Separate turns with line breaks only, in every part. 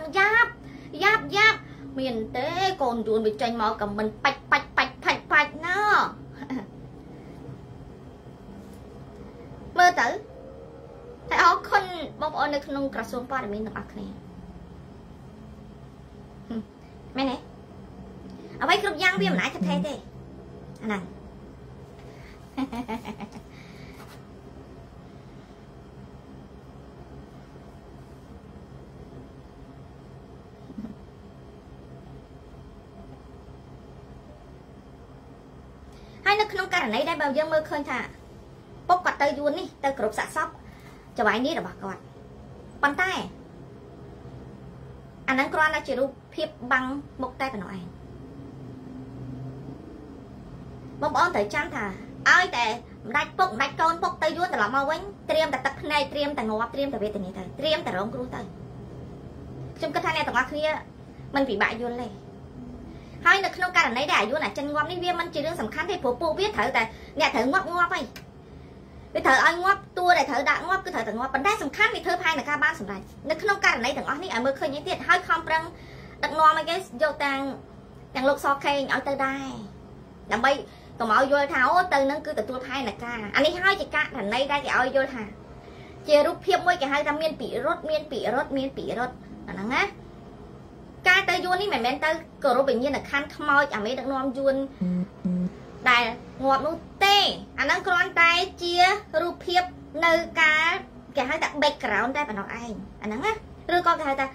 giáp miền tế còn chuồn bị tranh màu cầm mình bạch nó mơ tử thầy ó con bông ôn được nông cà xuống qua để mình được ăn này mẹ này ở đây không giang viêm lại thật thế thế này hai nước nông cà này đây bao giờ mơ khơi thà bốc quạt tay vuông đi tay cột sạ sóc cho bài ní là bà quạt bàn tay anh đang coi là chỉ đủ phiếp bằng một tay của nó anh bông ôn tới chăn thà aiแต่đạch con bốc tay vuôngแต่ละมาវិញเตรียมแต่ตักในเตรียมแต่งอบเตรียมแต่เวทนี้tớiเตรียมแต่ร้องครูtới chúng cái thằng này tổng là kia mình bị bại vuôngเลยhai nước nông cà này đại vuông là chân ngอบní viêmมันchỉ riêngสำคัญที่ผู้ปูbiết thửแต่เนี่ยthử ngอบไปไปเถอะไอ้งอบตัวได้เถอะด่างอบก็เถอะแต่งอบปันได้สำคัญมีเธอพายในการบ้านสำหรับนึกขนมการไหนแต่งอบนี่ไอ้เมื่อเคยยังเตี้ยให้คอมปรังดักนอมาแกโยแต่งลูกซอเคเอาเตอได้แต่ใบก็เอาโยธาโอ้เตอนั่นคือแต่ตัวพายในการอันนี้ให้จะการแต่ในได้จะเอาโยธาเจรูปเพียบมวยแกให้ทำเมียนปีรถอันนั้นนะการเตยยวนนี่เหมือนเตยก็รู้เป็นยี่หนักขั้นขโมยอ่ะไม่ดักนอมยวนได้งอบนู้เต้อันนั้นกรอนไตเจียรูปเพียบเนื้อกาแกให้แต่เบกกราวได้ปะน้องไออันนั้นนะหรือก็แกให้แต่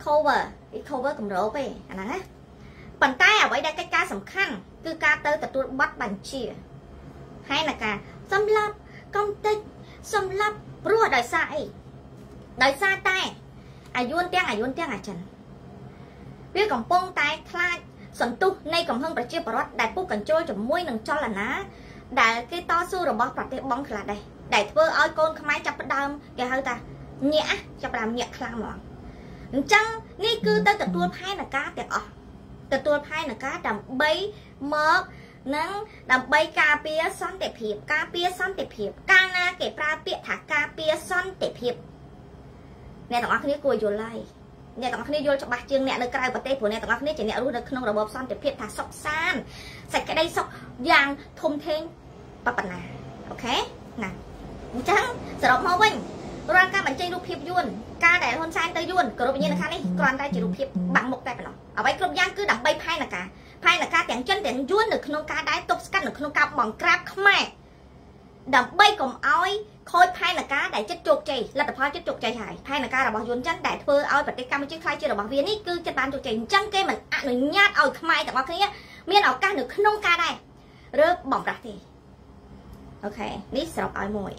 cover กับโรไปอันนั้นนะปันใต้เอาไว้ได้ใกล้ๆสำคัญคือการเตยแต่ตัวบัดบัญชีให้นะกาสำหรับกองติสำหรับรัวได้ซาใต้อายุนเตี้ยอาจันเรื่องของปงไตคลาดสันตุในกองห้องประเจี๊ยบรถได้ปุ๊กกันโจจมวยหนึ่งจอละนะได้cáiต่อสู้ระบบประเทศบ้องขลาดได้ได้เพื่อเอาโกนขมายจับประดามแกเฮาตาเนี่ยจับประดามเนี่ยคลางหมอนจังนี่คือตัวตัวไพ่หนักกาแต่อ๋อตัวไพ่หนักกาดำใบเมิกนั่งดำใบกาเปียซ้อนแต่เพียบกาเปียซ้อนแต่เพียบกาหน้าเก็บปลาเปียถากาเปียซ้อนแต่เพียบเนี่ยต้องเอาคนนี้กลัวโยนไล่เนี่ยต้องเอาคนนี้โยนจับบัตรจึงเนี่ยในกลายประเทศผมเนี่ยต้องเอาคนนี้จะเนี่ยรู้ในขนมระบบซ้อนแต่เพียบถาซอกซานใส่กระไดซอกยางทมเทงปะปนาโอเคนะจังสำหรับมอวิ่งร่างกายมันใจรูปเพียบยวนกาแต่คนชายเตยยวนกระโดดไปยืนนะคะนี่กรอนได้จะรูปเพียบบังหมกได้ปะเนาะเอาไว้กลุ่มย่างคือดับใบไพ่หนักกาแต่งจนแต่งยวนหนึ่งขนมกาได้ตกสกัดหนึ่งขนมกาบ่องกราบขมายดับใบกลมอ้อยคอยไพ่หนักกาได้จะจกใจแล้วแต่พอจะจกใจหายไพ่หนักกาเราบอกยวนจันได้เพื่อเอาปฏิกรรมมันชื่อใครชื่อเราบอกเวียนี่คือจะบานจกใจจังเกมันอ่ะหนึ่งญาติเอาขมายแต่ว่าคือเนี้ยเมียนเอากาหนึ่งขนมกาได้เริ่มบ่องรักทีโอเคนี่สำหรับอ้อยมวย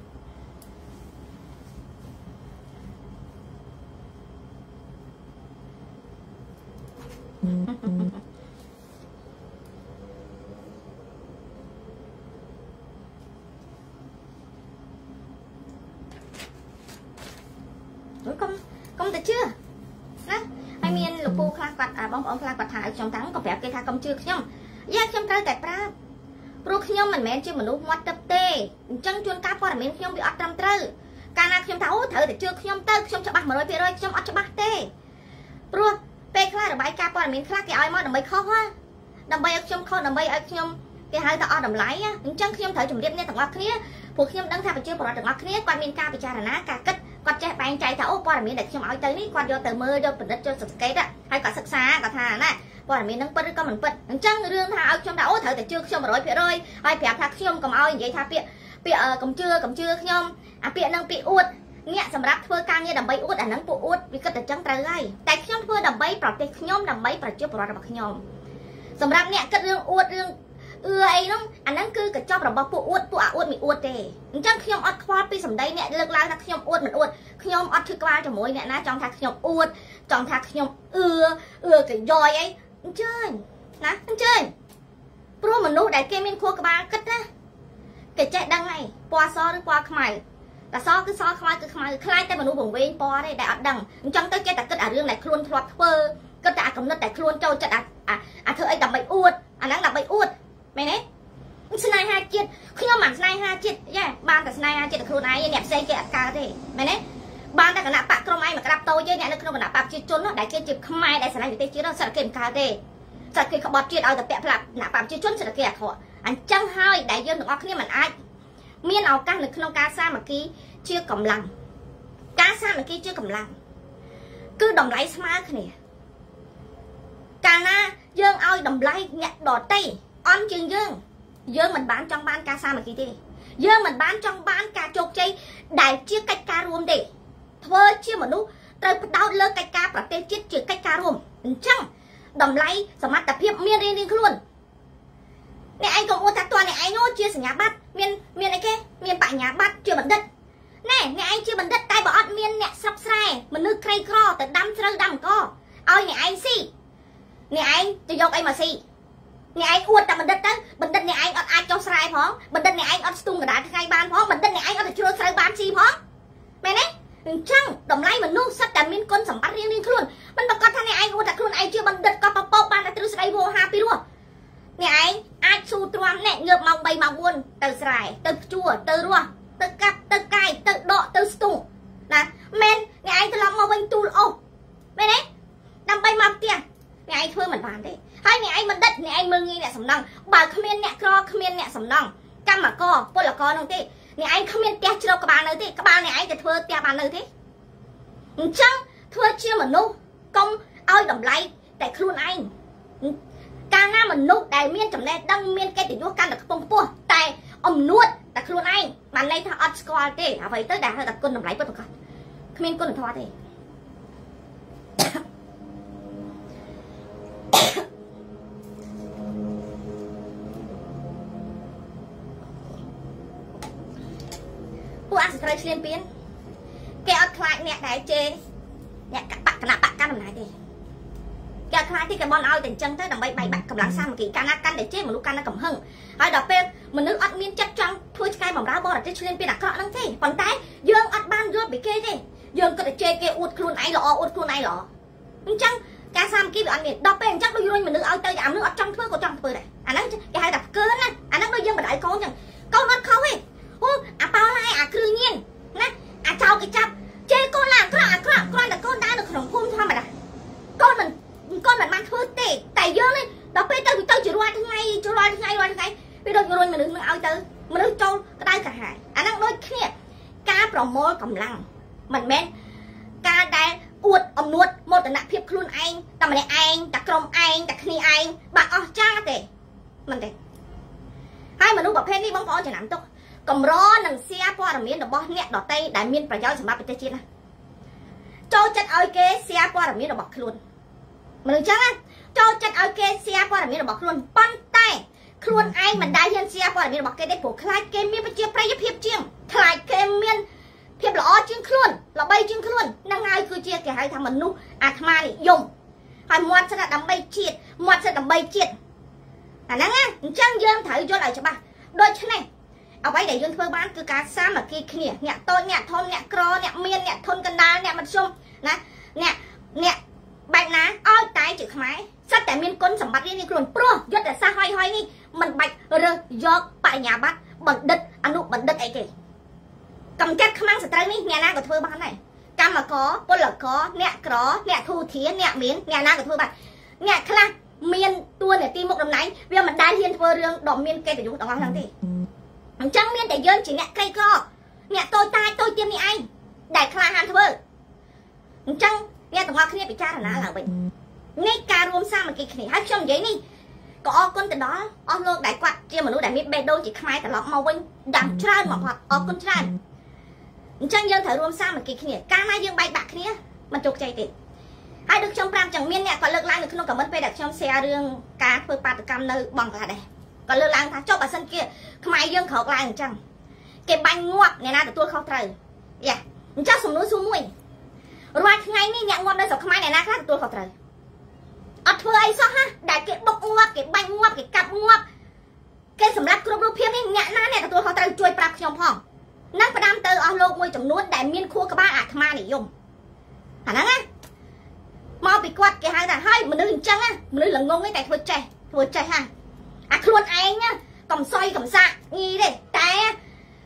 công từ chưa nè hay miền lục bu khla quạt bóng ống khla quạt thải trong tháng có vẻ cây tha công chưa nhom giác trong trái tại pra pro nhom mình men chưa mình lúc ngoắt tập tê chân chuôn cá qua mình nhom bị ọt trăm trơ ca na nhom thấu thử để chưa nhom tơ nhom cho bạc mà rồi nhom ọt cho bạc tê pro pe khla để bài cá qua mình khla cái ai mà đầm bay khó ha đầm bay nhom khó đầm bay nhom cái hai ta ọt đầm lái á chân nhom thử chùm điệp nha thằng ngọc kia cuộc nhom đang thay chưa bỏ thằng ngọc kia qua mình ca bị cha là ná cả cất quạt chạy bàn chạy thấu qua là mình để cho mọi tới ní quạt vô từ mưa vô bình đất cho sực cây đó hay quả sực xa cả thà nè qua là mình nâng bớt có mình bớt chân rương thà ở trong đảo thở từ chưa xong rồi phía rồi ai phèo thà xong cầm ao vậy thà bịa cầm chưa nhom bịa nâng bị uất nghe sầm ráp thưa ca như đầm bay uất nâng bộ uất vì cái chân trời gai tại nhom thưa đầm bay bảo tê nhom đầm bay bảo chưa bảo đầm nhom sầm ráp nghe cái rương uất rương ấy nó anh đang cứ cái choเราบอกปวดมีอวดเด้จังขยมอดควาปีสำได้เนี่ยเลิกแล้วถ้าขยมอวดมันอวดขยมอดคือกลายจะมวยเนี่ยนะจองทักขยมอวดจองทักขยมcái dòi ấy chơiนะchơi pro mình nuôi đại kia miên khô cái ba cất á cái chạy đăng này qua so đến qua khmai là so cứ so khmai khai tay mình nuôi vùng bên po đây đại đăng trong tới cái ta cất ở riêng này khuôn thoát phơ cất ta cầm nó tại khuôn châu chặt thưa ấy đập bậy uột đang đập bậy uột mày đấy snai hai chiết khi mà snai hai chiết yeah ban cả snai hai chiết được khuôn này đẹp xây cái ca thế mày đấy ban ta cả nạp bạc trong ai mà cái đạp tôi chứ nhà nó không có nạp bạc chia chốn nó đại kia chụp không ai đại sản này tây chia nó sợ kiếm cà tê sợ khiเขาbọt chiaเอาแต่แปะพลับnạp bạc chia chốn sợ kia thọ anh chẳng hơi đại dương được ngọc kia mình ai miênเอาcá lực không cá sa mà kia chưa cầm lăng cá sa mà kia chưa cầm lăng cứ đồng lấy smart này cả na dương ao đồng lấy nhặt đỏ tây on chừng dương mình bán trong bán cá sa mà kia đi dương mình bán trong bán cá chục chay đại chia cách cá ruộng đi thôi chia mà nú tới đau lơ cách cá và tê chết chia cách cá ruộng chăng đồng lấyสามารถtập hiệp miên đi luôn nè anh còn mua thắt toàn này anh nốt chia sẻ nhà bắt miên này kia miên bại nhà bắt chia bẩn đất nè anh chia bẩn đất tay bỏ miên nè sắp sai mình nước cây cro từ đâm co ơi nè anh xì nè anh tôi dọc anh mà xì nè anh uất tập bẩn đất nè anh ở ai cho sai phó bẩn đất nè anh ở tung cái đá khai ban phó bẩn đất nè anh ở chưa sai ban xì phó mẹ đấy chăng đồng lấy mình nuốt sắt đầm miên con sắm bắt riêng luôn mình bảo con thằng này anh uất tập luôn anh chưa bẩn đất có bao ban là tôi sai vô happy luôn nè anh ai su troam nè ngược mong bay mong buồn từ sài từ chua từ rùa từ cặp từ cay từ độ từ stu nè men nè anh từ lòng mong bánh tu ô men đấy đâm bay mong tiền nè anh thưa mình bàn đấy hai nè anh mình đất nè anh mừng nghe nè sầm nòng bà không miên nè cro không miên nè sầm nòng cam mà co bôi là co nông tê nè anh không miên tia chưa các bạn nơi tê các bạn nè anh thì thưa tia bạn nơi thế chăng thưa chưa mà nu công ơi đồng lấy tại khuôn anh càng na mình nút đại miên chấm này đăng miên cái thì vô căn được phong pua tại ông nuốt tại luôn anh mà nay thằng ăn score thế à vậy tới đại hơi đặt côn làm lấy bất cả miên côn thoa thế pua ăn sợi liên biến cái ăn khai nè đại chê nè các bạn làm này đi cái khai thì cái bon ao tình chân tới đầm bay bay bạc cầm lăng sang một kỳ cana căn để chế mà lúc cana cầm hưngហើយដល់ពេលមនុស្សអត់មានចិត្តចង់ធ្វើឆ្កែបំរើបរទេសឆ្លៀនពីអាក្រក់ហ្នឹងទេប៉ុន្តែយើងអត់បានយល់ពីគេទេយើងគិតតែជេរគេអួតខ្លួនឯងល្អអួតខ្លួនឯងល្អអញ្ចឹងការសាមគ្គីវាអត់មានដល់ពេលអញ្ចឹងដូចរុញមនុស្សឲ្យទៅអាមនុស្សអត់ចង់ធ្វើក៏ចង់ធ្វើដែរអាហ្នឹងគេហៅថាផ្កើណាអាហ្នឹងដូចយើងបដៅកូនអញ្ចឹងកូនអត់ខុសទេអូអាប៉ោឡាយអាគ្រឿងញៀនណាអាចោលគេចាប់ជេរកូនឡាអាក្រក់គ្រាន់តែកូនដើរនៅក្នុងភូមិធម្មតាកូនមិនបានធ្វើទេតែយើងនេះដល់ពេលទៅជារាល់ថ្ងៃវាដូចរុញមនុស្សនឹងឲ្យទៅមនុស្សចូលក្តៅក្រហាយអាហ្នឹងដូចគ្នាការប្រមូលកម្លាំងមិនមែនការដែលអួតអំនួតមោទនភាពខ្លួនឯងតែម្នាក់ឯងតែក្រុមឯងតែគ្នាឯងបាក់អស់ចាទេមិនទេហើយមនុស្សប្រភេទនេះបងប្អូនចំណាំទុកកម្រនឹងសៀព័ត៌មានរបស់អ្នកដទៃដែលមានប្រយោជន៍សម្រាប់ប្រទេសជាតិណាចូលចិត្តឲ្យគេសៀព័ត៌មានរបស់ខ្លួនមនុស្សចឹងណាចូលចិត្តឲ្យគេសៀព័ត៌មានរបស់ខ្លួនប៉ុន្តែខ្លួនឯងមិនដែលហ៊ានសៀព័ត៌មានរបស់គេទេព្រោះខ្លាចគេមានប្រជាប្រិយភាពជាងខ្លាចគេមានភាពល្អជាងខ្លួនល្បីជាងខ្លួននឹងហើយគឺជាគេហៅថាមនុស្សអាត្មានិយមហើយមាត់ស្ដាប់ដើម្បីជាតិមាត់ស្ដាប់ដើម្បីជាតិអាហ្នឹងណាអញ្ចឹងយើងត្រូវយល់ឲ្យច្បាស់ដូច្នេះអ្វីដែលយើងធ្វើបានគឺការសាមគ្គីគ្នាអ្នកតូចអ្នកធំអ្នកក្រអ្នកមានអ្នកធនកណ្ដាលអ្នកមធ្យមណាអ្នកបែបណាឲ្យតែជាខ្មែរសិតតែមានគុណសម្បត្តិនេះខ្លួនព្រោះយុទ្ធសាស្ត្រហយនេះមិនបាច់រើសយកបញ្ញាបត្របណ្ឌិតអនុបណ្ឌិតអីទេកំចាត់ខ្មាំងសត្រូវនេះអ្នកណាក៏ធ្វើបានដែរកម្មករពលករអ្នកក្រអ្នកធូធាអ្នកមានអ្នកណាក៏ធ្វើបានអ្នកខ្លះមានតួនាទីមុខតំណែងវាមិនដែលហ៊ានធ្វើរឿងដ៏មានកិត្តិយសទាំងអស់ហ្នឹងទេអញ្ចឹងមានតែយើងជាអ្នកក្រីក្រអ្នកតូចតាចតូចទៀតនេះឯងដែលក្លាហានធ្វើអញ្ចឹងអ្នកទាំងអស់គ្នាពិចារណាឡើងវិញនេះការរួមសាមគ្គីគ្នាហើយខ្ញុំនិយាយនេះក៏អរគុណទៅដល់អស់លោកដែលគាត់ជាមនុស្សដែលមានបេះដូងជាខ្មែរត្រឡប់មកវិញយ៉ាងច្រើនបំផុតអរគុណច្រើនអញ្ចឹងយើងត្រូវរួមសាមគ្គីគ្នាកាលណាយើងបែកបាក់គ្នាមិនជោគជ័យទេហើយដូចខ្ញុំប្រាប់ចឹងមានអ្នកគាត់លើកឡើងនៅក្នុងខមមិនពេលដែលខ្ញុំ share រឿងការធ្វើបាតកម្មនៅបង់ក្លាដែរគាត់លើកឡើងថាចុះបើសិនជាខ្មែរយើងក្រោកឡើងអញ្ចឹងគេបាញ់ងាប់អ្នកណាទទួលខុសត្រូវយ៉ាអញ្ចឹងសំណួរសួរមួយរាល់ថ្ងៃនេះអ្នកងាប់នៅស្រុកខ្មែរអ្នកណាខ្លះទទួលខុសត្រូវអត់ធ្វើអីសោះណាដែលគេបុកងាប់គេបាញ់ងាប់គេកាប់ងាប់គេសម្រាប់គ្រប់រូបភាពនេះអ្នកណាអ្នកទទួលខុសត្រូវជួយប្រាប់ខ្ញុំផងនឹងផ្ដាំទៅអស់លោកមួយចំនួនដែលមានខួរក្បាលអាត្មានិយមអាហ្នឹងណាមកពីគាត់គេហៅថាហើយមនុស្សអញ្ចឹងណាមនុស្សល្ងងទេតែធ្វើចេះហាអាខ្លួនឯងណាកំសយកំសាក់ញីទេតែ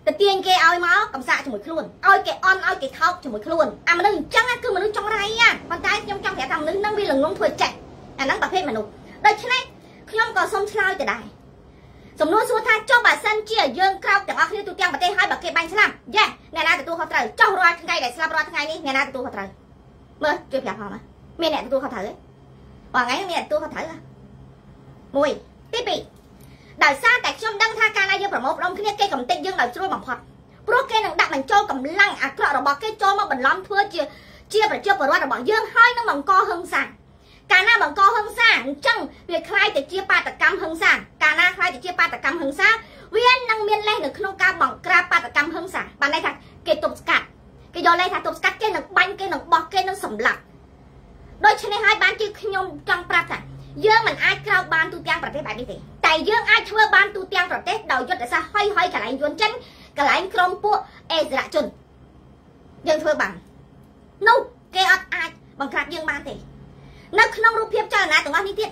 តែទាញគេឲ្យមកកំសាកជាមួយខ្លួនឲ្យគេអន់ឲ្យគេថោកជាមួយខ្លួនអាមនុស្សអញ្ចឹងគឺមនុស្សចង់រៃណាប៉ុន្តែខ្ញុំចង់ប្រាប់ថាមនុស្សហ្នឹងវាល្ងងធ្វើចេះអាហ្នឹងប្រភេទមនុស្សដូច្នេះខ្ញុំក៏សូមឆ្លើយទៅដែរសំណួរសួរថាចុះបើសិនជាយើងក្រោកទាំងអស់គ្នាទូទាំងប្រទេសហើយបើគេបាញ់ស្លាប់យ៉ាអ្នកណាទទួលខុសត្រូវចុះរាល់ថ្ងៃដែលស្លាប់រាល់ថ្ងៃនេះអ្នកណាទទួលខុសត្រូវមើលជួយប្រាប់ផងមានអ្នកទទួលខុសត្រូវទេបងថ្ងៃមានទទួលខុសត្រូវមួយទី2ដោយសារតែខ្ញុំដឹងថាការណាយើងប្រមូលផ្ដុំគ្នាគេកំទេចយើងដោយស្រួលបំផុតព្រោះគេនឹងដាក់បញ្ចូលកម្លាំងអាក្រក់របស់គេចូលមកបន្លំធ្វើជាប្រជាពលរដ្ឋរបស់យើងហើយនឹងបង្កហិង្សាកាលណាបង្កហិង្សាអញ្ចឹងវាคล้ายទៅជាបាតកម្មហិង្សាកាលណាคล้ายទៅជាបាតកម្មហិង្សាវានឹងមានលេសនៅក្នុងការបង្ក្រាបបាតកម្មហិង្សាបានន័យថាគេទប់ស្កាត់គេយកលេសថាទប់ស្កាត់គេនឹងបាញ់គេនឹងបោះគេនឹងសម្លាប់ដូច្នេះហើយបានជាខ្ញុំចង់ប្រាប់ថាយើងមិនអាចក្រោកបានទូទាំងប្រទេសបែបនេះទេតែយើងអាចធ្វើបានទូទាំងប្រទេសដោយយុទ្ធសាស្ត្រហើយកន្លែងយួនចិនកន្លែងក្រុមពួកអេសរជនយើងធ្វើបាននោះគេអត់អាចបង្ក្រាបយើងបានទេនៅក្នុងរូបភាពចលនាទាំងអស់នេះទៀត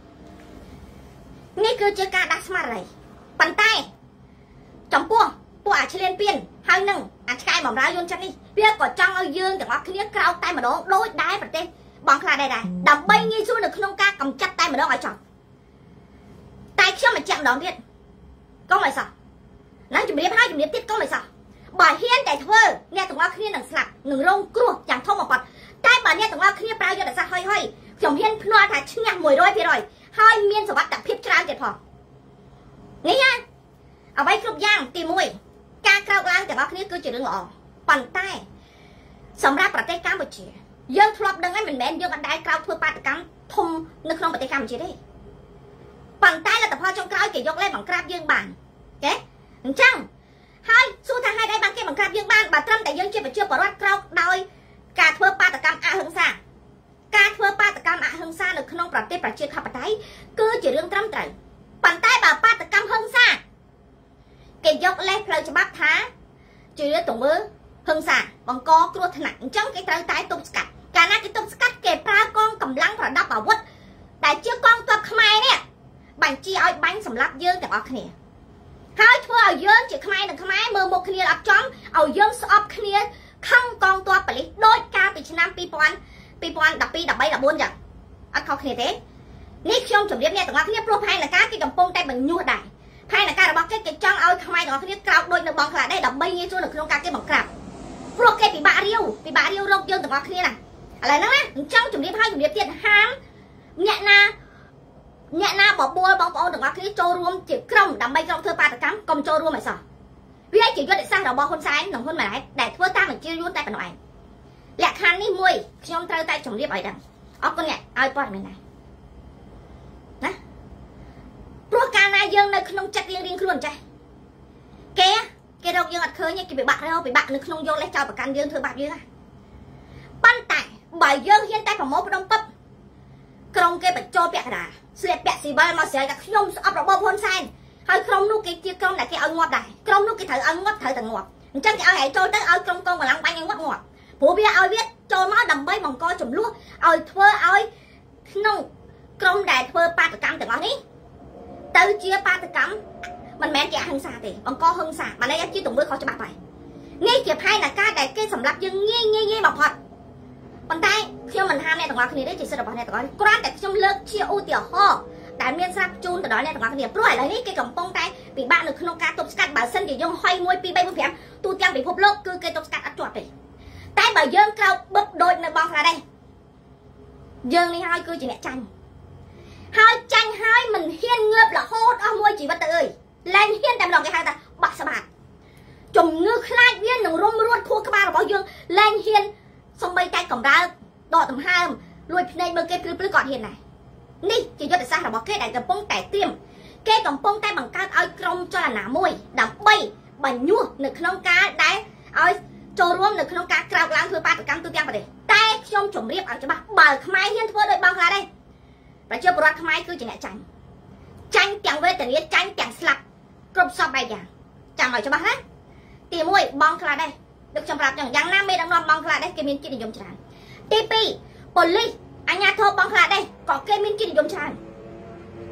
នេះគឺជាការដាក់ស្មារតីប៉ុន្តែចំពោះពួកអាឆ្លៀនពៀនហើយនឹងអាឆ្កែបំរើយួនចិននេះវាក៏ចង់ឲ្យយើងទាំងអស់គ្នាក្រោកតែម្ដងដូចដែរប្រទេសបងខ្លះដែរដើម្បីងាយស្រួលនៅក្នុងការកម្ចាត់តែម្ដងឲ្យចប់តែខ្ញុំបញ្ជាក់ម្ដងទៀតកុំឲ្យសោះណាជំរាបហើយជំរាបទៀតកុំឲ្យសោះបើហ៊ានតែធ្វើអ្នកទាំងអស់គ្នានឹងស្លាប់នឹងរងគ្រោះយ៉ាងធំបំផុតតែបើអ្នកទាំងអស់គ្នាប្រើយុទ្ធសាស្ត្រហើយខ្ញុំហ៊ានភ្នាល់ថាឈ្នះ 100% ហើយមានសុវត្ថិភាពច្រើនទៀតផងនេះណាអ្វីគ្រប់យ៉ាងទី1ការក្រោកឡើងទាំងអស់គ្នាគឺជារឿងល្អប៉ុន្តែសម្រាប់ប្រទេសកម្ពុជាយើងធ្លាប់ដឹងហើយមិនមែនយើងអត់ដែលក្រោកធ្វើបាតកម្មធំនៅក្នុងប្រទេសកម្ពុជាទេប៉ុន្តែលទ្ធផលចុងក្រោយគេយកលេសបង្ក្រាបយើងបានទេអញ្ចឹងហើយសួរថាហេតុអីបានគេបង្ក្រាបយើងបានបើត្រឹមតែយើងជាប្រជាពលរដ្ឋក្រោកដោយការធ្វើបាតកម្មអហិង្សាការធ្វើបាតកម្មអហិង្សានៅក្នុងប្រទេសប្រជាធិបតេយ្យគឺជារឿងត្រឹមត្រូវប៉ុន្តែបើបាតកម្មហិង្សាគេយកលេសផ្លូវច្បាប់ថាជាទង្វើហិង្សាបង្កគ្រោះថ្នាក់អញ្ចឹងគេត្រូវតែទប់ស្កាត់កាលណាគេទប់ស្កាត់គេប្រើកងកម្លាំងប្រដាប់អាវុធដែលជាកងទ័ពខ្មែរនេះបញ្ជាឲ្យបាញ់សម្លាប់យើងទាំងអស់គ្នាហើយធ្វើឲ្យយើងជាខ្មែរនិងខ្មែរមើលមុខគ្នាអត់ចំឲ្យយើងស្អប់គ្នាខឹងកងទ័ពប៉ូលីសដោយកាលពីឆ្នាំ2012 13 14ចឹងអត់ខុសគ្នាទេនេះខ្ញុំជម្រាបអ្នកទាំងអស់គ្នាព្រោះផែនការគេកំពុងតែបញ្ញុះដែរផែនការរបស់គេចង់ឲ្យខ្មែរទាំងអស់គ្នាក្រោកដូចនៅបងខ្លះដែរដើម្បីងាយស្រួលនៅក្នុងការគេបង្ក្រាបព្រោះគេពិបាករាវរកយើងទាំងអស់គ្នាណាឥឡូវហ្នឹងណាអញ្ចឹងជម្រាបឲ្យជម្រាបទៀតហាមអ្នកណាបបួលបងប្អូនទាំងអស់គ្នាចូលរួមជាក្រុមដើម្បីក្រុមធ្វើបាតកម្មកុំចូលរួមឲ្យសោះវាជាយុទ្ធសាស្ត្ររបស់ហ៊ុនសែននិងហ៊ុនម៉ាណែតដែលធ្វើតាមបញ្ជាយួនតែប៉ុណ្ណោះឯងលក្ខខណ្ឌនេះមួយខ្ញុំត្រូវតែជម្រាបឲ្យដឹងអរគុណអ្នកឲ្យព័ត៌មានដែរណាព្រោះកាលណាយើងនៅក្នុងចិត្តរៀងខ្លួនចេះគេរកយើងអត់ឃើញគេពិបាកនៅក្នុងយកលេសចោលប្រកាន់យើងធ្វើបាបយើងណាប៉ុន្តែបើយើងហ៊ានតែប្រមូលផ្ដុំពឹបក្រុមគេបញ្ចូលពាក់កណ្ដាលស្លៀកពាក់ស៊ីវិលមកស្រែកថាខ្ញុំស្អប់របបហ៊ុនសែនហើយក្រុមនោះគេជាក្រុមដែលគេឲ្យងាប់ដែរក្រុមនោះគេត្រូវឲ្យងាប់ត្រូវតែងាប់អញ្ចឹងគេឲ្យហែចូលទៅឲ្យក្រុមកងកម្លាំងបាញ់ឲ្យងាប់ព្រោះវាឲ្យវាចូលមកដើម្បីបង្កចំនួនឲ្យធ្វើឲ្យក្នុងក្រុមដែលធ្វើបាតកម្មទាំងអស់នេះទៅជាបាតកម្មមិនមែនជាអហិង្សាទេបង្កហិង្សាបានន័យថាជាទង្វើខុសច្បាប់ហើយនេះជាផែនការដែលគេសម្រាប់យើងងាយបំផុតប៉ុន្តែខ្ញុំមិនហាមអ្នកទាំងអស់គ្នាទេជាសិទ្ធិរបស់អ្នកទាំងអស់នេះគ្រាន់តែខ្ញុំលើកជាឧទាហរណ៍ដែលមានស្រាប់ជូនទៅដល់អ្នកទាំងអស់គ្នាព្រោះឥឡូវនេះគេកំពុងតែពិបាកនៅក្នុងការទប់ស្កាត់បើសិនជាយើងហុយ1 2 3 4 5ទូទាំងពិភពលោកគឺគេទប់ស្កាត់អត់ជាប់ទេតែបើយើងក្រោកបឹកដូចនៅបងខ្លះដែរយើងនេះហើយគឺជាអ្នកចាញ់ហើយមិនហ៊ានងើបរហូតអស់មួយជីវិតទៅអើយលែងហ៊ានតែម្ដងគេហៅថាបាក់ស្បាតជំងឺខ្លាចវានឹងរុំរួតខួរក្បាលរបស់យើងលែងហ៊ានសំបីតែកម្រើកដកដង្ហើមលួចភ្នែកមើលគេព្រឺក៏ហ៊ានដែរនេះជាយុទ្ធសាស្ត្ររបស់គេដែលកំពុងតែត្រៀមគេកំពុងតែបង្កើតឲ្យក្រុមចលនាមួយដើម្បីបញ្ញុះនៅក្នុងការដែលឲ្យចូលរួមនៅក្នុងការក្រោកឡើងធ្វើបាតកម្មទូទាំងប្រទេសតែខ្ញុំជម្រាបឲ្យច្បាស់បើខ្មែរហ៊ានធ្វើដោយបងខ្លះដែរប្រជាពលរដ្ឋខ្មែរគឺជាអ្នកចាញ់ទាំងវេទនាចាញ់ទាំងស្លាប់គ្រប់សពបែបយ៉ាងចាំឲ្យច្បាស់ណាទី1បងខ្លះដែរដូចខ្ញុំប្រាប់ចឹងយ៉ាងណាមេដឹកនាំបងខ្លះដែរគេមានចិត្តនិយមច្រើនទី2ប៉ូលីសអាជ្ញាធរបងខ្លះដែរក៏គេមានចិត្តនិយមច្រើន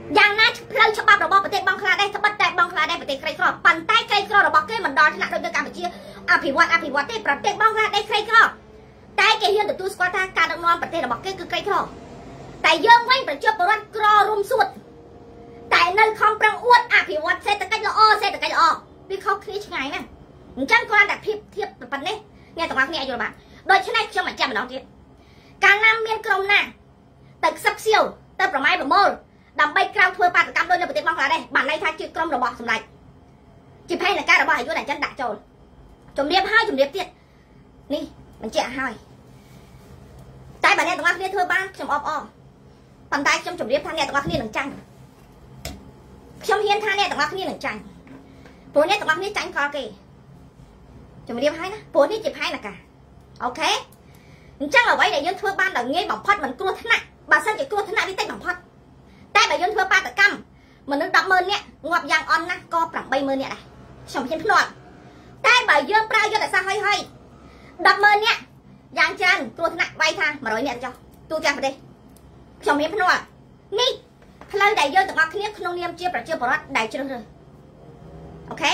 យ៉ាងណាផ្លូវច្បាប់របស់ប្រទេសបង់ក្លាដែរត្បិតតែបង់ក្លាដែរប្រទេសក្រីក្រប៉ុន្តែក្រីក្ររបស់គេមិនដល់ថ្នាក់ដូចនៅកម្ពុជាអភិវឌ្ឍទេប្រទេសបង់ក្លាដែរក្រីក្រតែគេហ៊ានទទួលស្គាល់ថាការដឹកនាំប្រទេសរបស់គេគឺក្រីក្រតែយើងវិញប្រជាពលរដ្ឋក្ររួមសួតតែនៅខំប្រឹងអួតអភិវឌ្ឍសេដ្ឋកិច្ចល្អវាខុសគ្នាឆ្ងាយណាស់អញ្ចឹងគ្រាន់តែធៀបប៉ុណ្ណេះអ្នកទាំងអស់គ្នាអាចយល់បានដូច្នេះខ្ញុំបញ្ជាក់ម្ដងទៀតកាលណាមានក្រុមណាទៅខ្សឹបខ្សៀវទៅប្រម៉ែប្រមូលដើម្បីក្រៅធ្វើបាតកម្មដោយនៅប្រទេសបង់ក្លាដែរបានន័យថាជាក្រុមរបស់សម្ដេចជាផែនការរបស់អាយុអញ្ចឹងដាក់ចូលជំរាបទៀតនេះបញ្ជាក់ឲ្យតែបើអ្នកទាំងអស់គ្នាធ្វើបានខ្ញុំអបអរប៉ុន្តែខ្ញុំជម្រាបថាអ្នកទាំងអស់គ្នានឹងចាញ់ខ្ញុំហ៊ានថាអ្នកទាំងអស់គ្នានឹងចាញ់ព្រោះអ្នកទាំងអស់គ្នាចាញ់កលគេជម្រាបឲ្យណាព្រោះនេះជាផែនការអូខេអញ្ចឹងអ្វីដែលយើងធ្វើបានដល់ងាយបំផុតមិនគ្រោះថ្នាក់បើសិនជាគ្រោះថ្នាក់វាតិចបំផុតតែបើយើងធ្វើបាតកម្មមនុស្ស 100000 នាក់ងាប់យ៉ាងអន់ណាស់ក៏ 80000 នាក់ដែរខ្ញុំហ៊ានភ្នាល់តែបើយើងប្រើយុទ្ធសាស្ត្រហើយ 100000 នាក់យ៉ាងច្រើនគ្រោះថ្នាក់វាយថា100 នាក់ចុះទូទាំងប្រទេសខ្ញុំហ៊ានភ្នាល់នេះផ្លូវដែលយើងទាំងអស់គ្នាក្នុងនាមជាប្រជាពលរដ្ឋដែលជ្រើសរើសអូខេ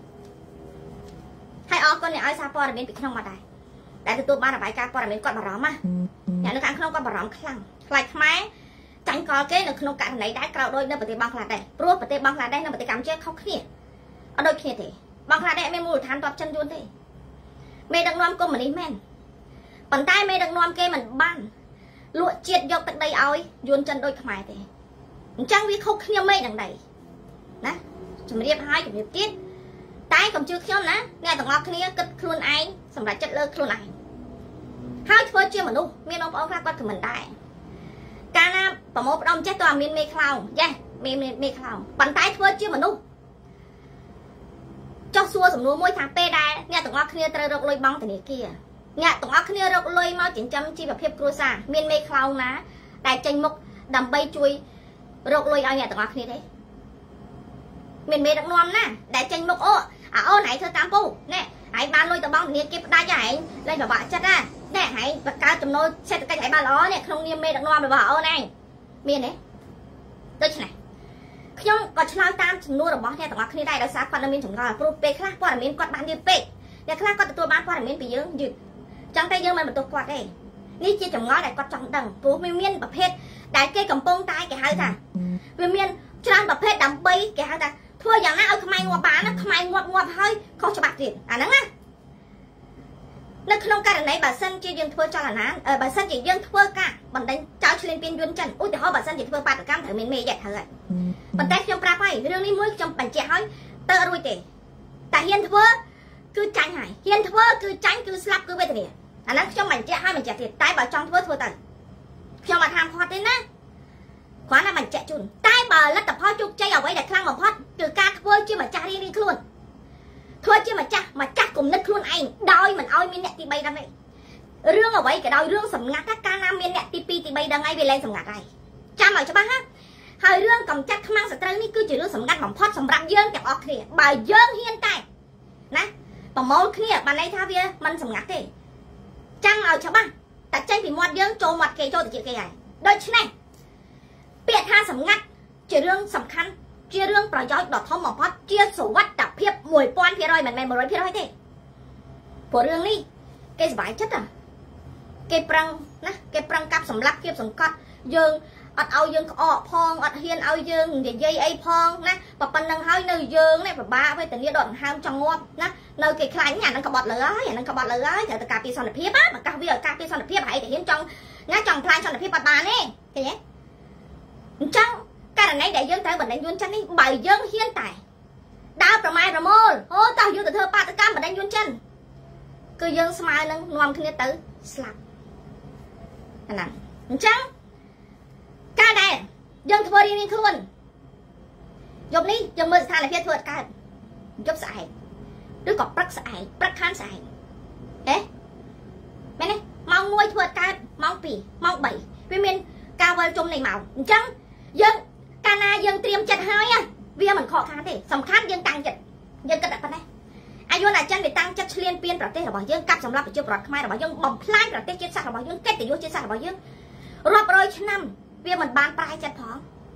ហើយអរគុណអ្នកឲ្យសារព័ត៌មានពីក្នុងមកដែរតែទទួលបានរបាយការណ៍ព័ត៌មានគាត់បារម្ភណាអ្នកនៅខាងក្នុងគាត់បារម្ភខ្លាំងខ្លាចខ្មែរចាញ់កលគេនៅក្នុងករណីដែរក្រោយដូចនៅប្រទេសបង់ក្លាដែរព្រោះប្រទេសបង់ក្លាដែរនិងប្រទេសកម្ពុជាខុសគ្នាអត់ដូចគ្នាទេបង់ក្លាដែរមានមូលដ្ឋានតបចិនយួនទេមេដឹកនាំកុម្មុយនីសមែនប៉ុន្តែមេដឹកនាំគេមិនបានលក់ជាតិយកទឹកដីឲ្យយួនចិនដូចខ្មែរទេអញ្ចឹងវាខុសគ្នាមេនឹងដីណាជំរាបហើយជំរាបទៀតតែកុំជឿខ្ញុំណាអ្នកទាំងអស់គ្នាគិតខ្លួនឯងសម្រាប់ចិត្តលើខ្លួនឯងហើយធ្វើជាមនុស្សមានបងប្អូនខ្លះគាត់ខមមិនដែរកាលណាប្រមូលផ្ដុំចេះតើមានមេខ្លោងចេះមេខ្លោងប៉ុន្តែធ្វើជាមនុស្សចោះសួរសំណួរមួយថាពេលដែលអ្នកទាំងអស់គ្នាត្រូវរកលុយបង់ធនាគារអ្នកទាំងអស់គ្នារកលុយមកចិញ្ចឹមជីវភាពគ្រួសារមានមេខ្លោងណាដែលចេញមុខដើម្បីជួយរកលុយឲ្យអ្នកទាំងអស់គ្នាទេមានមេដឹកនាំណាដែលចេញមុខអូអូនឯងធ្វើតាមពូណែឯងបានលុយទៅបង់ធនាគារផ្ដាច់ឯងលេងពិបាកចិត្តណាណែឯងបង្កើតចំណូលសេដ្ឋកិច្ចឯងបានល្អនេះក្នុងនាមមេដឹកនាំរបស់អូនឯងមានទេដូច្នេះខ្ញុំក៏ឆ្លើយតាមចំនួនរបស់អ្នកទាំងអស់គ្នាដែរដោយសារគាត់នៅមានចម្ងល់ព្រោះពេលខ្លះព័ត៌មានគាត់បានយឺតពេកអ្នកខ្លះគាត់ទទួលបានព័ត៌មានពីយើងយឺតចឹងតែយើងមិនបន្ទោសគាត់ទេនេះជាចម្ងល់ដែលគាត់ចង់ដឹងព្រោះវាមានប្រភេទដែលគេកំពុងតែគេហៅថាវាមានច្រើនប្រភេទដើម្បីគេហៅថាធ្វើយ៉ាងណាឲ្យខ្មែរងាប់បានណាខ្មែរងាប់ហើយខុសច្បាប់ទៀតអាហ្នឹងណានៅក្នុងករណីបើសិនជាយើងធ្វើចលនាបើសិនជាយើងធ្វើការបណ្ដេញចោលឈ្លានពានយួនចិនឧទាហរណ៍បើសិនជាធ្វើបាតកម្មត្រូវមានមេយកត្រូវហើយប៉ុន្តែខ្ញុំប្រាប់ហើយរឿងនេះមួយខ្ញុំបញ្ជាក់ឲ្យទៅអត់រួចទេតែហ៊ានធ្វើគឺចាញ់ហើយហ៊ានធ្វើគឺចាញ់គឺស្លាប់គឺវេទនាអាហ្នឹងខ្ញុំបញ្ជាក់ឲ្យបញ្ជាក់ទៀតតែបើចង់ធ្វើទៅខ្ញុំអត់ហាមឃាត់ទេណាគ្រាន់តែបញ្ជាក់ជូនតែបើលទ្ធផលជោគជ័យអ្វីដែលខ្លាំងបំផុតគឺការធ្វើជាម្ចាស់រៀងខ្លួនធ្វើជាម្ចាស់គំនិតខ្លួនឯងដោយមិនឲ្យមានអ្នកទី3ដឹងទេរឿងអ្វីក៏ដោយរឿងសម្ងាត់ថាកាលណាមានអ្នកទី2ទី3ដឹងហើយវាលែងសម្ងាត់ហើយចាំឲ្យច្បាស់ណាហើយរឿងកំចាត់ខ្មាំងសត្រូវនេះគឺជារឿងសម្ងាត់បំផុតសម្រាប់យើងទាំងអស់គ្នាបើយើងហ៊ានតែណាប្រមូលគ្នាបានន័យថាវាមិនសម្ងាត់ទេចាំឲ្យច្បាស់តែចេញពីមាត់យើងចូលមាត់គេចូលទៅជាគេហើយដូច្នេះពាក្យថាសម្ងាត់ជារឿងសំខាន់ជារឿងប្រយោជន៍ដ៏ធំបំផុតជាសុវត្ថិភាព 1000% មិនមែន 100% ទេព្រោះរឿងនេះគេសប្បាយចិត្តគេប្រឹងណាគេប្រឹងកាប់សម្លាប់គៀបសង្កត់យើងអត់ឲ្យយើងក្អកផងអត់ហ៊ានឲ្យយើងនិយាយអីផងណាប៉ុណ្្នឹងហើយនៅយើងនេះពិបាកវេទនាដកដង្ហើមចង់ងាប់ណានៅគេខ្លាញ់អាហ្នឹងក្បត់លើហើយអាហ្នឹងក្បត់លើហើយត្រូវតែការពារសន្តិភាពណាបង្កាសវាឲ្យការពារសន្តិភាពហើយតែហ៊ានចង់ណាចង់ផ្លាញសន្តិភាពអត់បានទេឃើញទេអញ្ចឹងករណីដែលយើងត្រូវបណ្ដេញយួនចិននេះបើយើងហ៊ានតែដើរប្រម៉ែប្រមូលអូតោះយើងទៅធ្វើបាតកម្មបណ្ដេញយួនចិនគឺយើងស្មើនឹងនាំគ្នាទៅស្លាប់អាហ្នឹងអញ្ចឹងការដែលយើងធ្វើរៀងខ្លួនយប់នេះយើងមើលស្ថានភាពធ្វើអត់កើតយប់ស្អែកឬក៏ព្រឹកស្អែកព្រឹកខានស្អែកហេមែនទេម៉ោង 1ធ្វើអត់កើតម៉ោង 2ម៉ោង 3វាមានការវិលជុំនៃម៉ោងអញ្ចឹងយើងកាលណាយើងត្រៀមចិត្តហើយវាមិនខកខានទេសំខាន់យើងតាំងចិត្តយើងគិតតែប៉ុណ្ណេះអាយុណាចិនវាតាំងចិត្តឈ្លានពានប្រទេសរបស់យើងកាប់សម្លាប់ប្រជាពលរដ្ឋខ្មែររបស់យើងបំផ្លាញប្រទេសជាតិសាសន៍របស់យើងកិត្តិយសជាតិសាសន៍របស់យើងរាប់រយឆ្នាំវាមិនបានប្រែចិត្តផង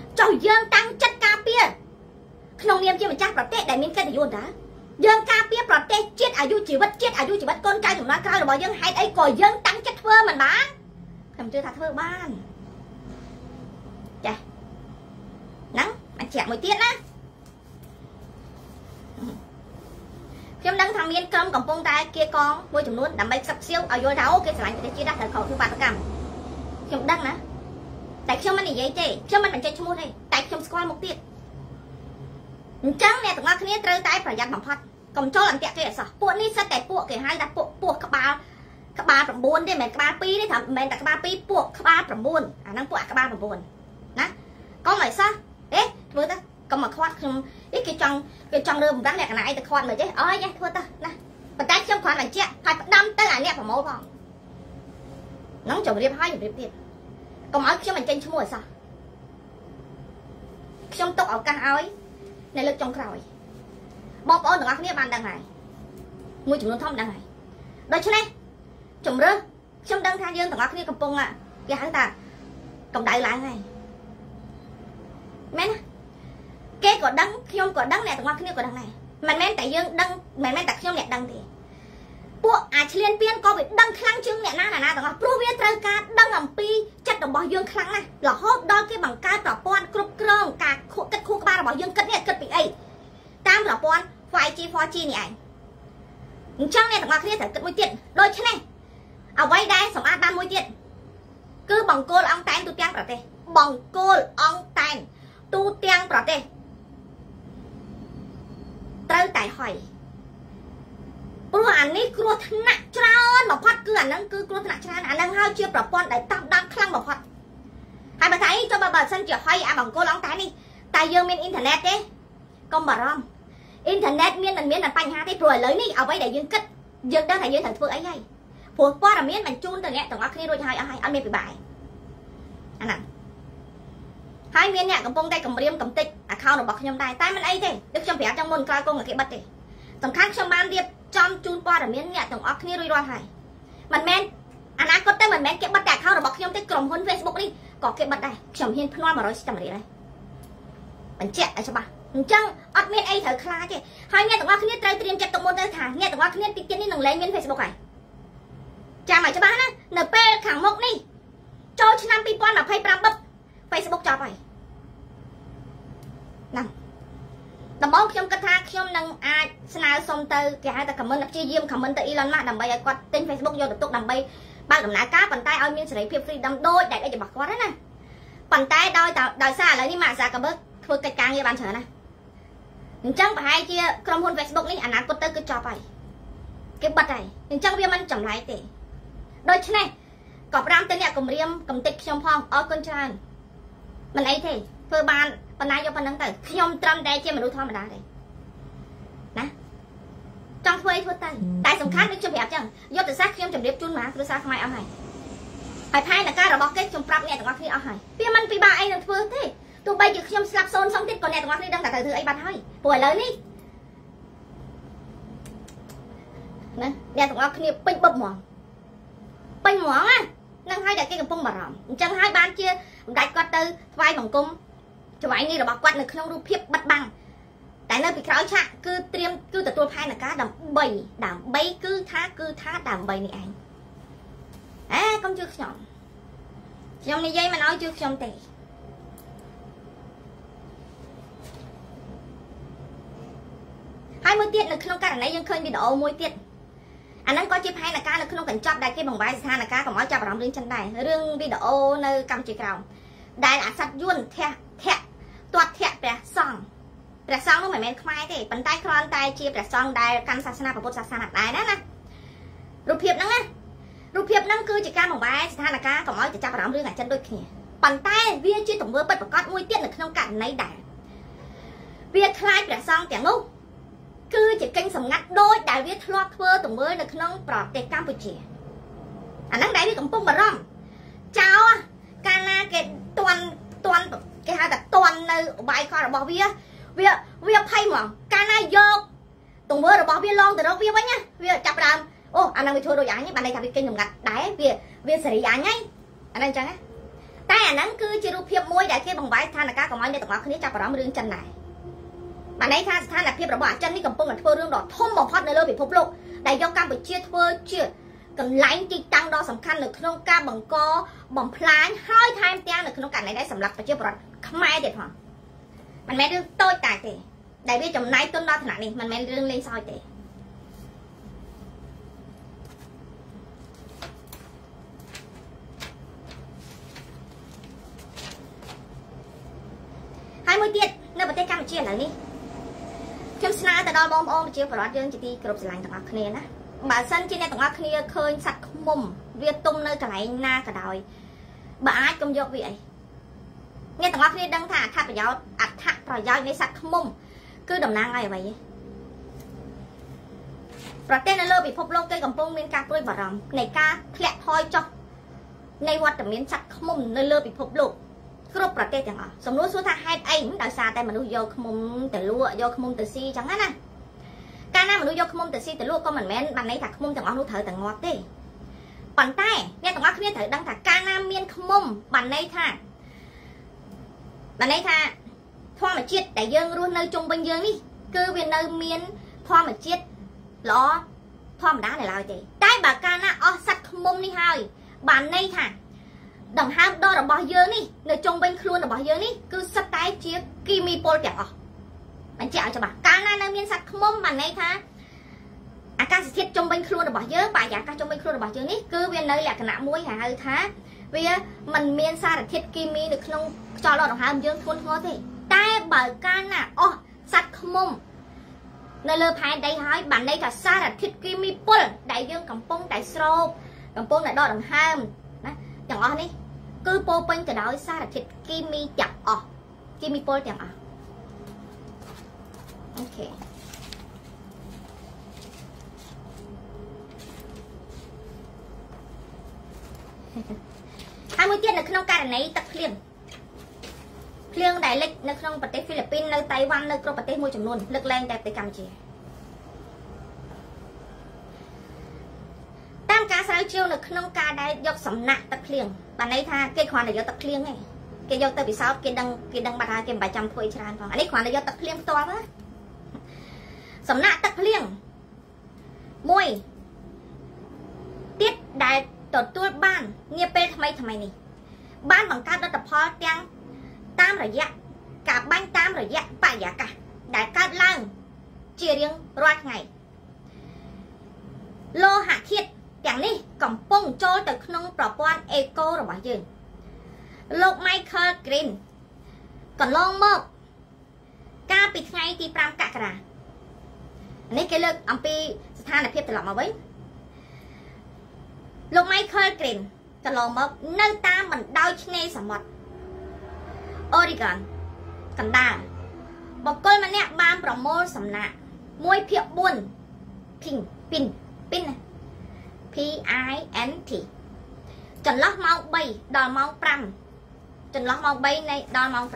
cho dương tăng chất ca pia không niệm chưa mà chắc protect đại miền cái thì luôn đó dương ca pia protect chết à du chỉ vật con trai chúng nó cao là bao dương hay ấy coi dương tăng chất phơ mình bán thầm chưa thật phơ ban chà nắng anh chẹt một tiết áខ្ញុំដឹងថាមានក្រុមកំពុងតែគេកងមួយចំនួនដើម្បីខ្សឹបខ្សៀវឲ្យយល់ថាអូគេឆ្លាញ់ប្រទេសជាតិតែខុសគឺបាតកម្មខ្ញុំដឹងណាតែខ្ញុំមិននិយាយទេខ្ញុំមិនបញ្ចេញឈ្មោះទេតែខ្ញុំស្គាល់មុខទៀតអញ្ចឹងអ្នកទាំងអស់គ្នាត្រូវតែប្រយ័ត្នបំផុតកុំចូលអន្ទាក់គេអសោះពួកនេះសិតតែពួកគេហៅថាពួកពោះក្បាល9ទេមិនមែនក្បាល2ទេថាមិនមែនតែក្បាល2ពួកក្បាល9អាហ្នឹងពួកក្បាល9ណាកុំឲ្យសោះធ្វើទៅកុំមកខាត់ខ្ញុំគេចង់រើបំរាស់លក្ខណៈអីទៅខាត់មើលចេះអើយធ្វើទៅណាប៉ុន្តែខ្ញុំគ្រាន់តែបញ្ជាក់ហើយផ្ដាំទៅអាអ្នកប្រមូលផងហ្នឹងជម្រាបហើយជម្រាបទៀតកុំឲ្យខ្ញុំបញ្ចេញឈ្មោះអីសោះខ្ញុំទុកឱកាសឲ្យនៅលើកចុងក្រោយបងប្អូនទាំងអស់គ្នាបានដឹងហើយមួយចំនួនធំដឹងហើយដូច្នេះជំរឿខ្ញុំដឹងថាយើងទាំងអស់គ្នាកំពុងគេហៅថាកម្ដៅឡើងហើយមែនទេគេក៏ដឹងខ្ញុំក៏ដឹងអ្នកទាំងអស់គ្នាក៏ដឹងដែរមិនមែនតែយើងដឹងមិនមែនតែខ្ញុំអ្នកដឹងទេពួកអាឆ្លៀនពៀនក៏វាដឹងខ្លាំងជាងអ្នកណាទាំងអស់ព្រោះវាត្រូវការដឹងអំពីចិត្តរបស់យើងខ្លាំងណាស់រហូតដល់គេបង្កើតប្រព័ន្ធគ្រប់គ្រងការគិតខួរក្បាលរបស់យើងគិតពីអីតាមប្រព័ន្ធ 5G 4G នេះឯងអញ្ចឹងអ្នកទាំងអស់គ្នាត្រូវគិតមួយទៀតដូច្នេះអ្វីដែលសម្អាតបានមួយទៀតគឺបង្គោលអង្គតែនទូទាំងប្រទេសបង្គោលអង្គតែនទូទាំងប្រទេសត្រូវតែហុយព្រោះអានេះគ្រោះថ្នាក់ច្រើនបំផុតគឺអាហ្នឹងគឺគ្រោះថ្នាក់ច្រើនអាហ្នឹងហើយជាប្រព័ន្ធដែលតាមដានខ្លាំងបំផុតហើយបើថាអីចុះបើសិនជាហុយអាបង្គោលអង្គតែនេះតែយើងមានអ៊ីនធឺណិតទេកុំបារម្ភអ៊ីនធឺណិតមានមិនមានបញ្ហាទេព្រោះឥឡូវនេះអ្វីដែលយើងគិតយើងដឹងថាយើងត្រូវធ្វើអីហើយព្រោះព័ត៌មានបញ្ជូនទៅអ្នកទាំងអស់គ្នារួចហើយអស់ហើយអត់មានពិបាកអាហ្នឹងហើយមានអ្នកកំពុងតែគម្រាមកំទេច account របស់ខ្ញុំដែរតែមិនអីទេដូចខ្ញុំប្រាប់ចឹងមុនក្រោយគង់គេបិទទេសំខាន់ខ្ញុំបានរៀបចំជូនព័ត៌មានអ្នកទាំងអស់គ្នារួចរាល់ហើយមិនមែនអនាគតទៅមិនមែនគេបិទតែ account របស់ខ្ញុំទេក្រុមហ៊ុន Facebook នេះក៏គេបិទដែរខ្ញុំហ៊ានភ្នាល់100ចាំរៀលហើយបញ្ជាក់ឲ្យច្បាស់អញ្ចឹងអត់មានអីត្រូវខ្លាចទេហើយអ្នកទាំងអស់គ្នាត្រូវត្រៀមចិត្តទុកមុនទៅថាអ្នកទាំងអស់គ្នាតិចទៀតនេះនឹងលែងមាន Facebook ហើយចាំឲ្យច្បាស់ណានៅពេលខាងមុខនេះចូលឆ្នាំ2025បិទ Facebook ចប់ហើយណាដំបូងខ្ញុំគិតថាខ្ញុំនឹងអាចស្នើសុំទៅគេហៅថា comment ព្យាយាម comment ទៅ Elon Musk ដើម្បីឲ្យគាត់ទិញ Facebook យកទៅទុកដើម្បីបើកដំណើរការប៉ុន្តែឲ្យមានសេរីភាព freedom ដូចដែលរបស់គាត់ណាប៉ុន្តែដោយសារឥឡូវនេះ Mark Zuckerberg ធ្វើកិច្ចការងារបានច្រើនណាអញ្ចឹងប្រហែលជាក្រុមហ៊ុន Facebook នេះអនាគតទៅគឺចប់ហើយគេបិទហើយអញ្ចឹងវាមិនចម្លែកទេដូច្នេះក៏ប្រាំទៅអ្នកគម្រាមកំទេចខ្ញុំផងអរគុណច្រើនមិនអីទេធ្វើបានប៉ុណ្ណាយកប៉ុណ្្នឹងទៅខ្ញុំត្រឹមតែជាមនុស្សធម្មតាទេណាចង់ធ្វើអីធ្វើទៅតែសំខាន់ដូចខ្ញុំប្រាប់ចឹងយុទ្ធសាស្ត្រខ្ញុំជម្រាបជូនមកគ្រួសារខ្មែរអស់ហើយហើយផែនការរបស់គេខ្ញុំប្រាប់អ្នកទាំងអស់គ្នាអស់ហើយវាមិនពិបាកអីនឹងធ្វើទេទោះបីជាខ្ញុំស្លាប់សូនសងទៀតក៏អ្នកទាំងអស់គ្នាដឹងតែត្រូវធ្វើអីបាត់ហើយព្រោះឥឡូវនេះណាអ្នកទាំងអស់គ្នាពេញបឹបហ្មងពេញហ្មងណានឹងហើយតែគេកំពុងបារម្ភអញ្ចឹងហើយបានជាម្ដេចគាត់ទៅថ្វាយបង្គំចង្វាយនេះរបស់គាត់នៅក្នុងរូបភាពបិទបាំងតែនៅពីក្រោយឆាកគឺត្រៀមគឺទទួលផែនការដើម្បីគឺថាដើម្បីនេះឯងកុំជឿខ្ញុំនិយាយមិនឲ្យជឿខ្ញុំទេហើយមួយទៀតនៅក្នុងករណីយើងឃើញវីដេអូមួយទៀតអាហ្នឹងក៏ជាផែនការនៅក្នុងកញ្ចប់ដែលគេបង្វែរស្ថានភាពកុំឲ្យចាប់អារម្មណ៍រឿងចិនដែររឿងវីដេអូនៅកម្ពុជាក្រោមដែលអាសត្វយួនធាក់ព្រះសង្ឃនោះមិនមែនខ្មែរទេប៉ុន្តែគ្រាន់តែជាព្រះសង្ឃដែលកាន់សាសនាពុទ្ធសាសនាដែរណារូបភាពហ្នឹងគឺជាការបង្វែរស្ថានភាពកុំឲ្យចាប់អារម្មណ៍រឿងអាចិនដូចគ្នាប៉ុន្តែវាជាទង្វើពិតប្រាកដមួយទៀតនៅក្នុងករណីដែរវាខ្លាចព្រះសង្ឃទាំងនោះគឺជាកិច្ចសម្ងាត់ដូចដែលវាធ្លាប់ធ្វើទង្វើនៅក្នុងប្រទេសកម្ពុជាអាហ្នឹងដែលវាកំពុងបារម្ភចោលកាលណាគេតន់គេហៅថាតន់នៅឧបាយខរបស់វាភ័យហ្មងកាលណាយកទង្វើរបស់វាឡងទៅរកវាវិញណាវាចាប់ដើមអូអាហ្នឹងវាធ្វើដូចអញបានន័យថាវាកិច្ចសម្ងាត់ដែរវាសេរីអញហ្នឹងអាហ្នឹងអញ្ចឹងណាតែអាហ្នឹងគឺជារូបភាពមួយដែលគេបង្វែរស្ថានភាពកុំឲ្យអ្នកទាំងអស់គ្នាចាប់អារម្មណ៍រឿងចិនដែរបានន័យថាស្ថានភាពរបស់អាចិននេះកំពុងតែធ្វើរឿងដ៏ធំបំផុតនៅលើពិភពលោកដែលយកកម្ពុជាធ្វើជាកន្លែងទីតាំងដ៏សំខាន់នៅក្នុងការបង្កបំផ្លាញហើយថែមទាំងនៅក្នុងករណីដែលសម្រាប់ប្រជាពលរដ្ឋខ្មែរទៀតផងមិនមែនរឿងតូចតាចទេដែលវាចំណាយទុនដល់ឋានៈនេះមិនមែនរឿងលេងសើចទេហើយមួយទៀតនៅប្រទេសកម្ពុជាឥឡូវនេះខ្ញុំស្នើទៅដល់បងប្អូនប្រជាពលរដ្ឋយើងជាទីគោរពស្រឡាញ់ទាំងអស់គ្នាណាបើសិនជាអ្នកទាំងអស់គ្នាឃើញសត្វឃ្មុំវាទុំនៅកន្លែងណាក៏ដោយបើអាចកុំយកវាអីអ្នកទាំងអស់គ្នាដឹងថាអត្ថប្រយោជន៍នៃសត្វឃ្មុំគឺតំណាងឲ្យអ្វីប្រទេសនៅលើពិភពលោកគេកំពុងមានការព្រួយបារម្ភនៃការធ្លាក់ថយចុះនៃវត្តមានសត្វឃ្មុំនៅលើពិភពលោកគ្រប់ប្រទេសទាំងអស់សំណួរសួរថាហេតុអីដោយសារតែមនុស្សយកឃ្មុំទៅលក់យកឃ្មុំទៅស៊ីចឹងណាកាលណាមនុស្សយកឃ្មុំទៅស៊ីទៅលក់ក៏មិនមែនបានន័យថាឃ្មុំទាំងអស់នោះត្រូវតែងាប់ទេប៉ុន្តែអ្នកទាំងអស់គ្នាត្រូវដឹងថាកាលណាមានឃ្មុំបានន័យថាធម្មជាតិដែលយើងរស់នៅជុំវិញយើងនេះគឺវានៅមានធម្មជាតិល្អធម្មតានៅឡើយទេតែបើកាលណាអស់សត្វឃ្មុំនេះហើយបានន័យថាដង្ហើមដ៏របស់យើងនេះនៅជុំវិញខ្លួនរបស់យើងនេះគឺសិតតែជាគីមីពុលទាំងអស់បញ្ជាក់ឲ្យច្បាស់កាលណានៅមានសត្វឃ្មុំបានន័យថាអាកាសធាតុជុំវិញខ្លួនរបស់យើងបរិយាកាសជុំវិញខ្លួនរបស់យើងនេះគឺវានៅលក្ខណៈមួយហៅថាវាមិនមានសារធាតុគីមីនៅក្នុងខ្យល់ដង្ហើមយើងធ្ងន់ធ្ងរទេតែបើកាលណាអស់សត្វឃ្មុំនៅលើផែនដីហើយបានន័យថាសារធាតុគីមីពុលដែលយើងកំពុងតែស្រោបកំពុងតែដកដង្ហើមណាទាំងអស់នេះគឺពោពេញទៅដោយសារធាតុគីមីទាំងអស់គីមីពុលទាំងអស់អូខេហើយមួយទៀតនៅក្នុងករណីទឹកភ្លៀងដែលលិចនៅក្នុងប្រទេសហ្វីលីពីននៅតៃវ៉ាន់នៅគ្រប់ប្រទេសមួយចំនួនលើកលែងតែប្រទេសកម្ពុជាតាមការស្រាវជ្រាវនៅក្នុងការដែលយកសំណាក់ទឹកភ្លៀងបានន័យថាគេគ្រាន់តែយកទឹកភ្លៀងទេគេយកទៅពិសោធន៍គេដឹងបាត់ហើយគេមិនបាច់ចាំធ្វើច្រើនផងអានេះគ្រាន់តែយកទឹកភ្លៀងផ្ទាល់ណាសំណាក់ទឹកភ្លៀងមួយទៀតដែលទទួលបាននាពេលថ្មីនេះបានបង្កើតលទ្ធផលទាំងតាមរយៈការបាញ់តាមរយៈបរិយាកាសដែលកើតឡើងជារៀងរាល់ថ្ងៃលោហៈធាតុទាំងនេះកំពុងចូលទៅក្នុងប្រព័ន្ធអេកូរបស់យើងលោក Michael Green កន្លងមកកាលពីថ្ងៃទី5 កក្កដានេះគេលើកអំពីស្ថានភាពត្រឡប់មកវិញលោក Michael Green កន្លងមកនៅតាមបណ្ដោយឆ្នេរសមុទ្រ Oregon កណ្ដាលបុគ្គលម្នាក់បានប្រមូលសំណាក់ 1/4 PIN PINT ចន្លោះម៉ោង 3 ដល់ម៉ោង 5 ចន្លោះម៉ោង 3 ដល់ម៉ោង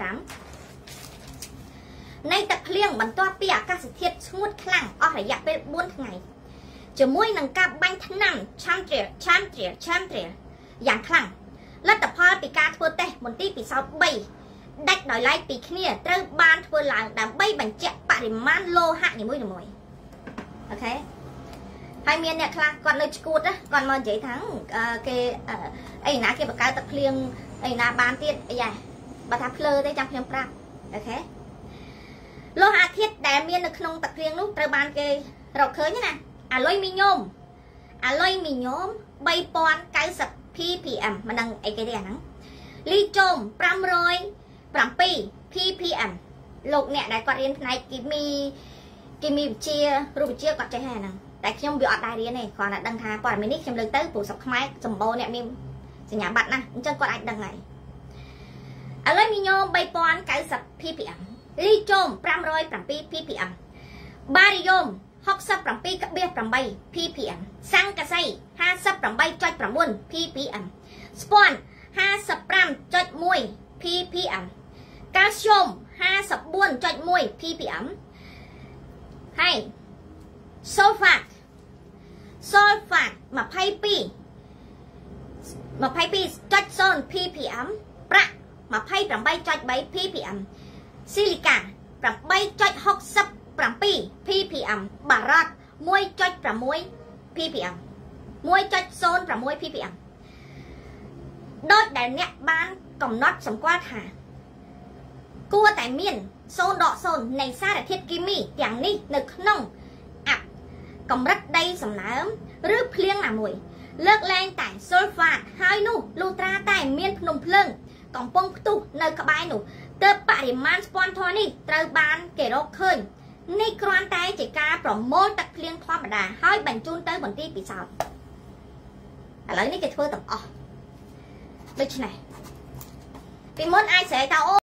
5 នៃទឹកភ្លៀងបន្ទាប់ពីអាកាសធាតុស្ងួតខ្លាំងអស់រយៈពេល 4 ថ្ងៃជាមួយនឹងការបាញ់ថ្នាំឆាំត្រាយ៉ាងខ្លាំងលទ្ធផលពីការធ្វើតេស្តមន្ទីរពិសោធន៍ 3 ដាច់ដោយឡែកពីគ្នាត្រូវបានធ្វើឡើងដើម្បីបញ្ជាក់បរិមាណលោហៈនីមួយៗអូខេហើយមានអ្នកខ្លះគាត់នៅឈួតគាត់មកនិយាយថាគេអីណាគេបង្កើតទឹកភ្លៀងអីណាបានទៀតអីយ៉ាបើថាភ្លើទេចាំខ្ញុំប្រាប់អូខេលោហៈធាតុដែលមាននៅក្នុងទឹកភ្លៀងនោះត្រូវបានគេរកឃើញណាអាលុយមីញ៉ូម3090 ppm មិនដឹងអីគេទេអាហ្នឹងលីជូម507 ppm លោកអ្នកដែលគាត់រៀនផ្នែកគីមីវិទ្យារូបវិទ្យាគាត់ចេះហើយហ្នឹងតែខ្ញុំវាអត់ដែររៀនទេគ្រាន់តែដឹងថាព័ត៌មាននេះខ្ញុំលើកទៅព្រោះស្រុកខ្មែរសម្បូរអ្នកមានសញ្ញាបត្រណាអញ្ចឹងគាត់អាចដឹងហើយអាលុយមីញ៉ូម3090 ppm លីជូម507 ppm បារីយ៉ូម67.8 ppm សង្កសី 58.9 ppm ស្ពាន់55.1 ppm កាល់ស្យូម 54.1 ppm ហើយ sulfat 22.0 ppm ប្រាក់ 28.3 ppm ស៊ីលីកា 8.67 ppm បារ៉ាត់ 1.6 ppm 1.06 ppm ដូចដែលអ្នកបានកំណត់សម្គាល់ថាគួរតែមាន0.0នៃសារធាតុគីមីទាំងនេះនៅក្នុងអាប់កម្រិតដីសំណើមឬភ្លៀងណាមួយលើកលែងតែស៊ុលហ្វាតហើយនោះលុះត្រាតែមានភ្នំភ្លើងកំពុងផ្ទុះនៅក្បែរនោះទើបបរិមាណស្ពាន់ធម៌នេះត្រូវបានគេរកឃើញនេះគ្រាន់តែជាការប្រមូលទឹកភ្លៀងធម្មតាហើយបញ្ជូនទៅមន្ទីរពិសោធន៍ឥឡូវនេះគេធ្វើទាំងអស់ដូច្នេះពីមុនអាចស្រែកថា